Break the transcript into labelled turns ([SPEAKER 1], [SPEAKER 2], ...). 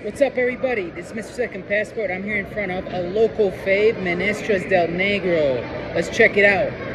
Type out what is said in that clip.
[SPEAKER 1] What's up, everybody? This is Mr. Second Passport. I'm here in front of a local fave, Menestras del Negro. Let's check it out.